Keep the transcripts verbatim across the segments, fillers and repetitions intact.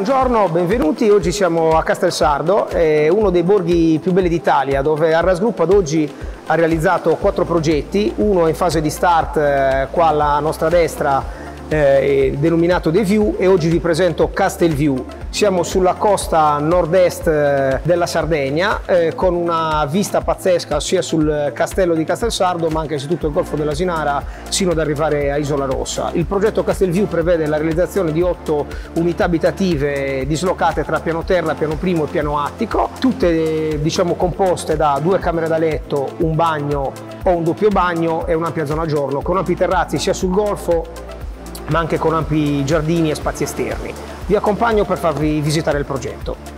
Buongiorno, benvenuti. Oggi siamo a Castelsardo, è uno dei borghi più belli d'Italia, dove Arras Group ad oggi ha realizzato quattro progetti, uno in fase di start eh, qua alla nostra destra, eh, denominato The View, e oggi vi presento Castelview. Siamo sulla costa nord-est eh, della Sardegna, eh, con una vista pazzesca sia sul castello di Castelsardo ma anche su tutto il golfo dell'Asinara sino ad arrivare a Isola Rossa. Il progetto Castelview prevede la realizzazione di otto unità abitative dislocate tra piano terra, piano primo e piano attico, tutte diciamo composte da due camere da letto, un bagno o un doppio bagno e un'ampia zona giorno, con ampi terrazzi sia sul golfo ma anche con ampi giardini e spazi esterni. Vi accompagno per farvi visitare il progetto.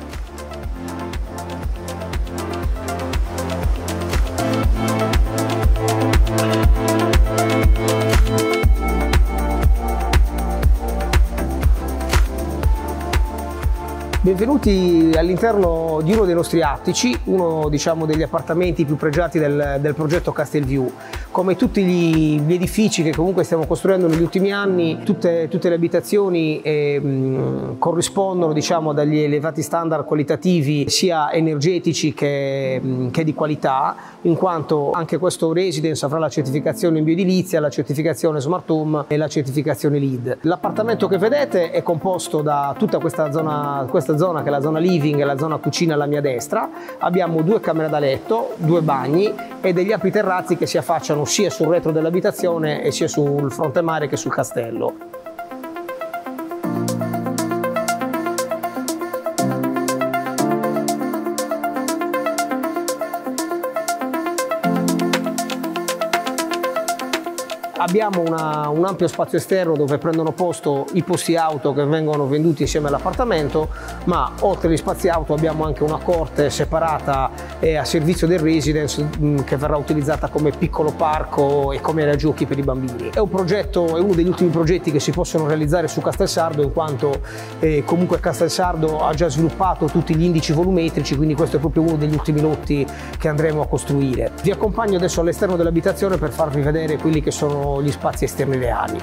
Benvenuti all'interno di uno dei nostri attici, uno diciamo, degli appartamenti più pregiati del, del progetto Castelview. Come tutti gli, gli edifici che comunque stiamo costruendo negli ultimi anni, tutte, tutte le abitazioni eh, mh, corrispondono diciamo, dagli elevati standard qualitativi sia energetici che, mh, che di qualità, in quanto anche questo residence avrà la certificazione in bioedilizia, la certificazione Smart Home e la certificazione LEED. L'appartamento che vedete è composto da tutta questa zona, questa zona che è la zona living e la zona cucina alla mia destra. Abbiamo due camere da letto, due bagni e degli ampi terrazzi che si affacciano sia sul retro dell'abitazione e sia sul fronte mare che sul castello. Abbiamo una, un ampio spazio esterno dove prendono posto i posti auto che vengono venduti insieme all'appartamento, ma oltre agli spazi auto abbiamo anche una corte separata e a servizio del residence mh, che verrà utilizzata come piccolo parco e come area giochi per i bambini. È un progetto, è uno degli ultimi progetti che si possono realizzare su Castelsardo, in quanto eh, comunque Castelsardo ha già sviluppato tutti gli indici volumetrici, quindi questo è proprio uno degli ultimi lotti che andremo a costruire. Vi accompagno adesso all'esterno dell'abitazione per farvi vedere quelli che sono gli spazi esterni reali.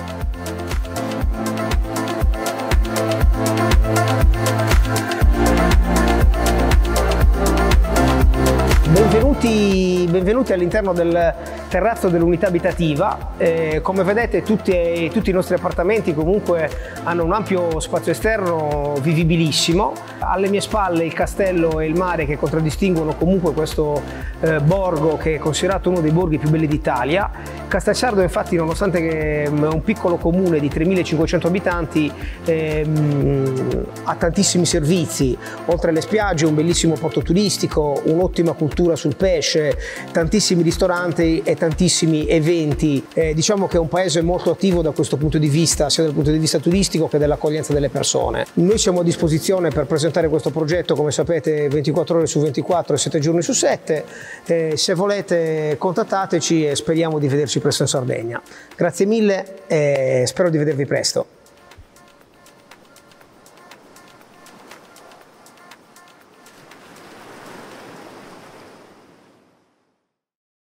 Benvenuti, benvenuti all'interno del terrazzo dell'unità abitativa. Eh, come vedete tutti, tutti i nostri appartamenti comunque hanno un ampio spazio esterno vivibilissimo. Alle mie spalle il castello e il mare che contraddistinguono comunque questo eh, borgo, che è considerato uno dei borghi più belli d'Italia. Castelsardo infatti, nonostante che è un piccolo comune di tremilacinquecento abitanti, ehm, ha tantissimi servizi, oltre alle spiagge un bellissimo porto turistico, un'ottima cultura sul pesce, tantissimi ristoranti e tantissimi eventi. Eh, diciamo che è un paese molto attivo da questo punto di vista, sia dal punto di vista turistico che dell'accoglienza delle persone. Noi siamo a disposizione per presentare questo progetto, come sapete, ventiquattro ore su ventiquattro e sette giorni su sette. Eh, se volete contattateci e speriamo di vederci presto in Sardegna. Grazie mille e spero di vedervi presto.